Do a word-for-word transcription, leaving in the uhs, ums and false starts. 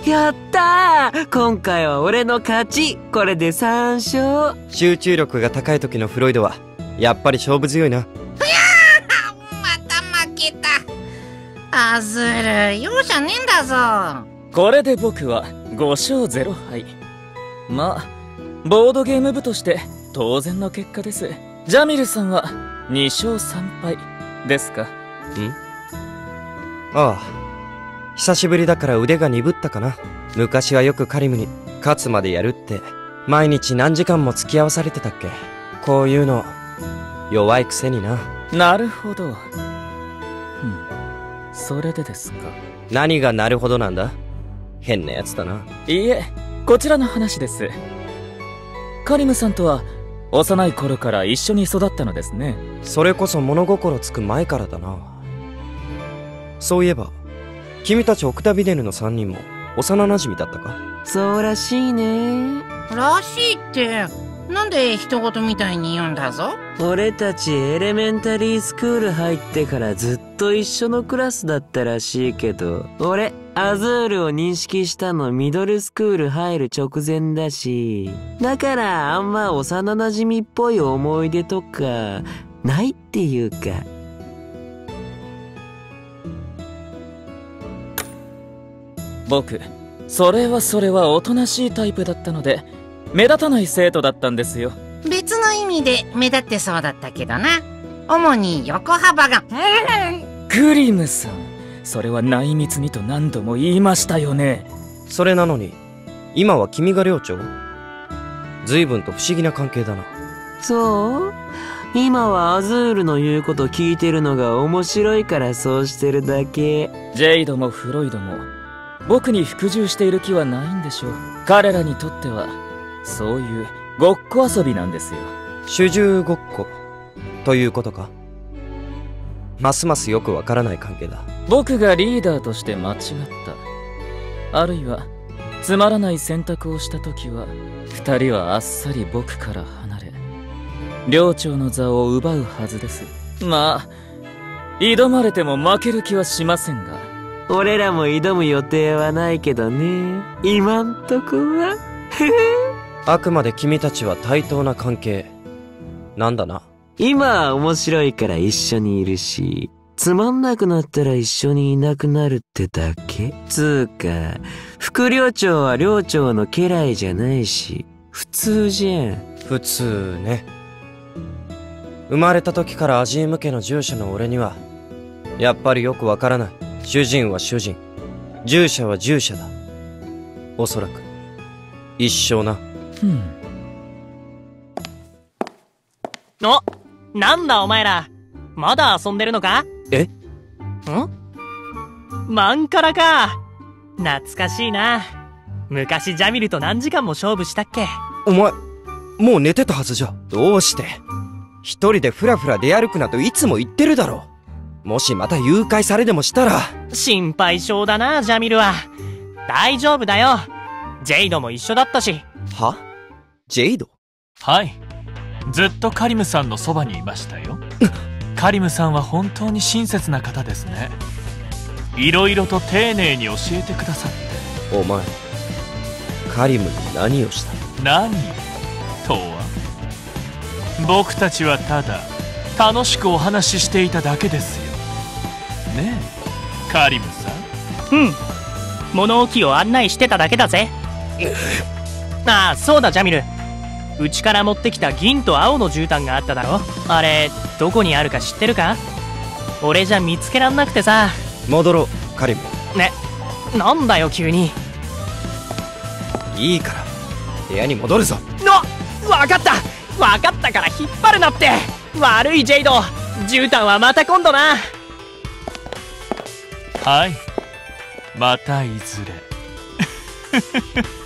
やったー、今回は俺の勝ち。これでさん勝。 集中力が高い時のフロイドはやっぱり勝負強いな。 また負けた。アズール容赦ねえんだぞ。 これで僕はご勝ゼロ敗。まあボードゲーム部として当然の結果です。ジャミルさんはに勝さん敗ですか？ん？ ああ、久しぶりだから腕が鈍ったかな。昔はよくカリムに勝つまでやるって毎日何時間も付き合わされてたっけ。こういうの弱いくせにな。 なるほど。うん、それでですか。 何がなるほどなんだ。変なやつだな。 いいえ、こちらの話です。カリムさんとは幼い頃から一緒に育ったのですね。 それこそ物心つく前からだな。そういえば君たちオクタビネルのさんにんも幼馴染だったか？ そうらしいね。 らしいってなんで人事みたいに言うんだぞ。 俺たちエレメンタリースクール入ってからずっと一緒のクラスだったらしいけど、俺アズールを認識したのミドルスクール入る直前だし、だからあんま幼馴染っぽい思い出とかないっていうか。 僕それはそれはおとなしいタイプだったので目立たない生徒だったんですよ。 別の意味で目立ってそうだったけどな。主に横幅が。 クリムさん、それは内密にと何度も言いましたよね。 それなのに今は君が寮長？随分と不思議な関係だな。 そう？今はアズールの言うこと聞いてるのが面白いからそうしてるだけ。 ジェイドもフロイドも僕に服従している気はないんでしょう。彼らにとってはそういうごっこ遊びなんですよ。 主従ごっこということか。ますますよくわからない関係だ。 僕がリーダーとして間違った、あるいはつまらない選択をした時は二人はあっさり僕から離れ寮長の座を奪うはずです。まあ挑まれても負ける気はしませんが。 俺らも挑む予定はないけどね、今んとこは。 あくまで君たちは対等な関係なんだな。 今は面白いから一緒にいるし、つまんなくなったら一緒にいなくなるってだけ。つうか副寮長は寮長の家来じゃないし普通じゃん。 普通ね。生まれた時からアジーム家の従者の俺にはやっぱりよくわからない。主人は主人、従者は従者だ。おそらく一生な。 ふん。 お、なんだお前ら、まだ遊んでるのか？ え？ ん？マンカラか。懐かしいな。昔ジャミルと何時間も勝負したっけ？ お前もう寝てたはずじゃ。どうして一人でフラフラ出歩くなといつも言ってるだろう。もしまた誘拐されでもしたら。 心配性だなジャミルは。大丈夫だよ。ジェイドも一緒だったし。 は？ジェイド？ はい、ずっとカリムさんのそばにいましたよ。カリムさんは本当に親切な方ですね。いろいろと丁寧に教えてくださって。 お前カリムに何をした？ 何とは、僕たちはただ楽しくお話ししていただけですよねえカリムさん。 うん、物置を案内してただけだぜ。ああ、そうだジャミル、うちから持ってきた銀と青の絨毯があっただろ。あれどこにあるか知ってるか？俺じゃ見つけらんなくてさ。 戻ろうカリム。 ね、なんだよ急に。 いいから部屋に戻るぞ。 な、わかったわかったから引っ張るなって。悪いジェイド、絨毯はまた今度な。 はい、またいずれ。